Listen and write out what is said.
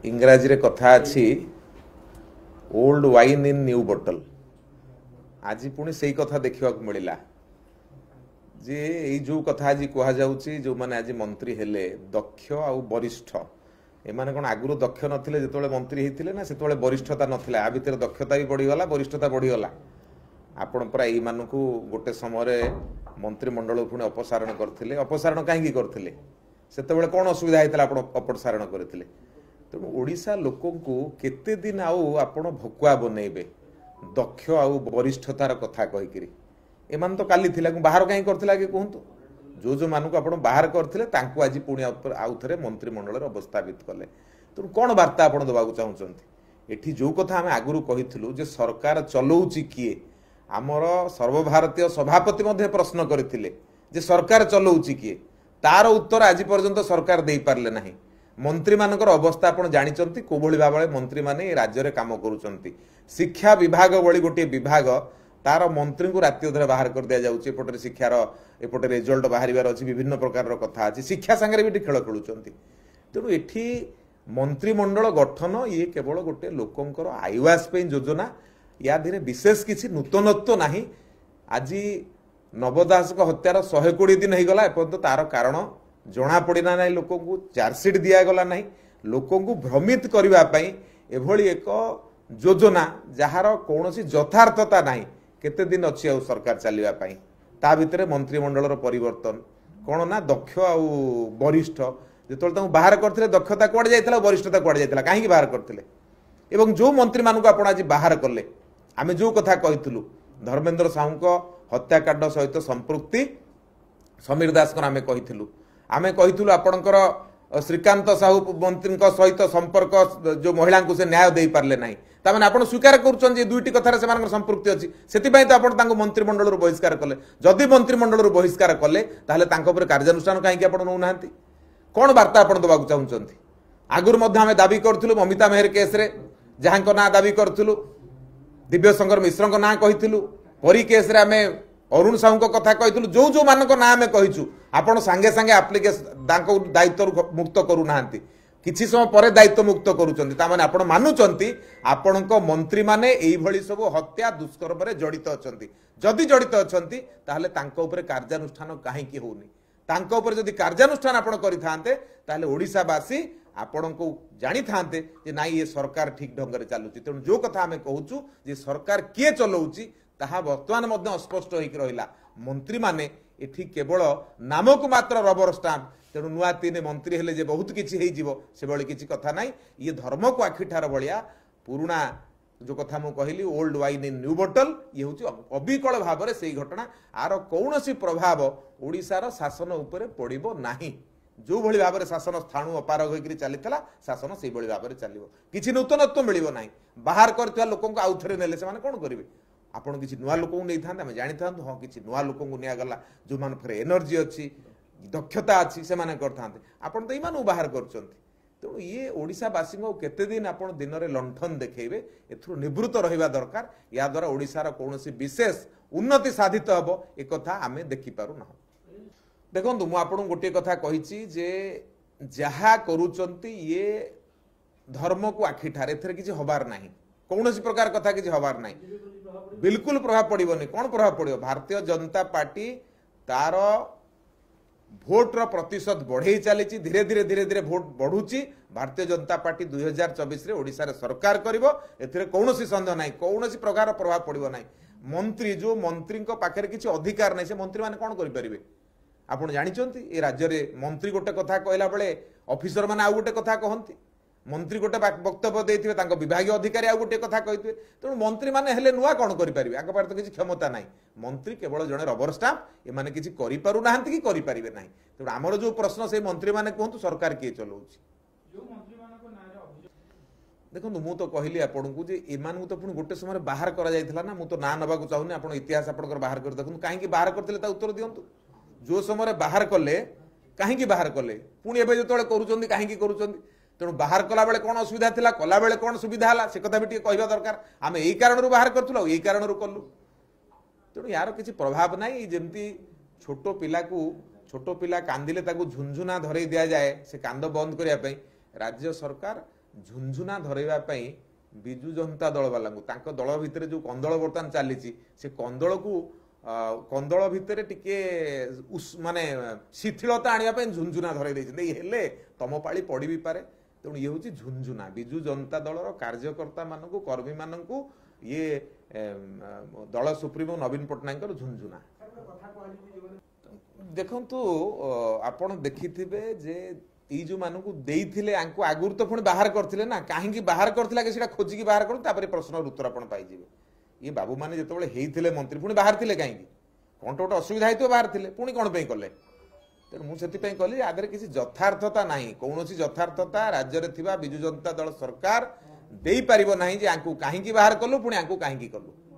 इंग्राजी रे कथा अच्छी old wine in new bottle. आज पुणी से कथा देखा मिलला जे ये जो कथा आज कहुच्छी जो मैंने आज मंत्री हेले दक्ष आ वरिष्ठ एमाने कौन आगुरी दक्ष नथिले जिते मंत्री होते ना से वरिष्ठता नथिला आ भितर दक्षता भी बढ़ीगला वरिष्ठता बढ़ीगला। आपण परा यही मानू गोटे समय मंत्रिमंडल पुणी अपसारण करते अपसारण कहीं करते से कौन असुविधा होता अपसारण करते तेणु ओडिशा लोकंकु केते दिन आपण भकुआ बनइबे दक्ष आउ वरिष्ठतार कथा कहीकि एमान तो काली थिला बाहर कहीं करथिला कि कहंतु जो मानक आपण बाहर करथिले तांकु आज पुणी आउ थरे मंत्रिमंडल अवस्थापित कले तेणु कौन वार्ता आपण देबाकू चाहुचंती एठी जो कथा आमे आगुरु कहिथिलु जे सरकार चलौची किए आमर सर्वभारतीय सभापति मध्ये प्रश्न करथिले जे सरकार चलौची किए तार उत्तर आज पर्यंत सरकार दे पारले नाही। मंत्री मानकर अवस्था आपण जानिचंती कोभଳି भाबळे मंत्री माने राज्य रे काम करूचंती। शिक्षा विभाग भଳି गोटे विभाग तार मंत्री को राति अधरे बाहर कर दिया जाउची एपटे शिक्षार एपटे रिजल्ट बाहरिबार अछि विभिन्न प्रकार कथा अछि शिक्षा संगे भी खेल खेलुचंती। तेणु एठी मंत्रिमंडल गठन ये केवल गोटे लोकंकर आयवास पे योजना या धीरे विशेष किसी नूतनत्व नाही। आज नवदास हत्यार 120 दिन हो गला एपर्यंत तार कारण जना पड़ना ना लोक चार्जसीट दिगला ना लोक भ्रमित करने एभली एक योजना जार कौन यथार्थता ना केते दिन अच्छी आ सरकार चलवाई ता भितर मंत्रिमंडल परिवर्तन कौन ना दक्ष आ वरिष्ठ जो बाहर करते दक्षता कुआड़े जाइए वरिष्ठता कुआड़े जाइए कहीं बाहर करते एवं जो मंत्री मानक आप आज बाहर कले आम जो कथा कहीलु धर्मेंद्र साहू हत्याकांड सहित संपृक्ति समीर दास आम कहीलु आमे कहीलु आपणकर श्रीकांत साहू मंत्री सहित संपर्क जो महिला को से न्याय दे पारे ना ताने आप स्वीकार कर दुईटी कथार से संपृक्ति अच्छी से तो मंत्रिमंडल बहिष्कार कले जदि मंत्रिमंडल बहिष्कार कले कार्यानुष्ठान कहीं नौना कौन वार्ता आप देवाक चाहते आगुरी आम दाबी करूँ ममिता मेहर केस्रे जहाँ ना दाबी करूँ दिव्यशंकर मिश्र ना कहीलु परी केस्रे आम अरुण साहू कथा कही जो जो मानक ना आम कहीचु आपण सांगे सांगे आप्लिकेशन दायित्व मुक्त करूना किसी समय पर दायित्व मुक्त करुँचे आपण मानुंट आपण मंत्री माने एभली सब हत्या दुष्कर्म जड़ित अच्छा जदि जड़ित अच्छा कार्यानुष्ठान कहीं होनी जदि कार्यानुष्ठान आपण करते ओडिशावासी आपण को जानी था ना ये सरकार ठीक ढंग से चलुची तेणु जो कथा आम कहूँ जे सरकार किए चलाऊँगी ताहा वर्तमान स्पष्ट होकर रहा मंत्री माने एठी केवल नामक मात्र रबर स्टाम्प तेणु नुआ 3 मंत्री हेले जे बहुत किसी से भाई किसी कथा ना ये धर्म को आखिठार भाया पुराणा जो कथा मुझे कहली old wine in new bottle ये हूँ अविकल भाव में से घटना आर कौन प्रभाव ओडिशार शासन उपर पड़ो ना जो भली भाव में शासन स्थाणु अपारग होकर चली शासन से भाव में चलो किसी नूतनत्व मिल ना बाहर कर लोक आउ थे ने कौन करेंगे आपड़ किसी नुआ लोक नहीं था आम जानी था हाँ किसी नुआ लोक निगला जो मान एनर्जी अच्छी दक्षता अच्छी से आपड़ तो यूँ बाहर कर तेणु ये ओडिशावासी केते दिन आप दिन में लंठन देखेबे एथुर निवृत्त रहिबा दरकार या द्वारा ओडिशार कौन विशेष उन्नति साधित हम एक आम देखिपारू ना। देखो मु आपन गोटे कथा कही जे जहा करूचंती ये धर्म को आखिठार एथरे किसी हबार नाही कौन प्रकार कथा किसी हबार नाही बिल्कुल प्रभाव पड़ोनी कौन प्रभाव पड़ो भारतीय जनता पार्टी तार भोटर प्रतिशत बढ़े चली धीरे धीरे धीरे धीरे भोट बढ़ुची भारतीय जनता पार्टी 2024 ओडिशा रे सरकार करिवो एथिरे कौनसी संदेह नाही कौन प्रकार प्रभाव पड़ो ना मंत्री जो मंत्री पाखे किसी अधिकार नहीं से मंत्री माने कौन करें आप जानते ये राज्य में मंत्री गोटे कथा कहला बेले ऑफिसर माने आउ गोटे कथा कहती मंत्री गोटे वक्तव्य देते विभाग अधिकारी आउ गोटे कथा कही तेणु मंत्री माने हेले नुआ कौन करेंगे आगे पार तो किसी क्षमता ना मंत्री केवल जड़े रबर स्टाम्प एमाने किसी करें कि करेंगे ना तेणु आमर जो प्रश्न से मंत्री माने कहतु सरकार किए चलाऊँच देखो मु तो कहली आपन को जे एमान तो पुणी गोटे समय बाहर करा जायथिला ना मु तो ना नबाकू चाहूनी आपण इतिहास आपनकर बाहर कर देखु कहीं बाहर करथिले ता उत्तर दियंतु जो समय बाहर कले कहीं बाहर कले पुणी एबे जतोळे करूचंदी कहीं करूचंदी तेणु बाहर कला बेले कौन असुविधा थिला कला बेले कौन सुविधा है से कथा भी टिके कहबा दरकार आम यही कारण बाहर करथुला यही कारण कलु तेणु यार किसी प्रभाव नहीं जमती छोट पिला कांदिले ताकू झुंझुना धरई दि जाए से कांद बंद करने राज्य सरकार झुंझुना धरैवा पई बिजु जनता दल वाला दल भितर जो कंदल बर्तमान चली से कंदल को कंदल भितर टिके माने शिथिलता आने झुंझुना धरई हेले तम पाली पड़ भी पारे तेणु ये हूँ झुंझुना बिजु जनता दलर कार्यकर्ता मानू कर्मी मानू ये दल सुप्रीमो नवीन पट्टनायक झुंझुना देखंतु आपण देखिथिबे जे ई जो मानू देइथिले आंकु आगुर तो पुणी बाहर करथिले ना काहेकि बाहर करथिला कि सेटा खोजिकी बाहर करू तापर प्रश्न उत्तर आपण पाइजिबे ये बाबू माने जेतबेले हेइथिले मंत्री पुणी बाहर थिले काहेकि कोन तो असुविधा हेतो बाहर थिले पुणी कोन पे कले तेणु मुझे कहली आदि किसी यथार्थता ना कौन यथार्थता राज्य में बिजु जनता दल सरकार दे पार ना जे कहीं बाहर कलु पुणी कहीं कलु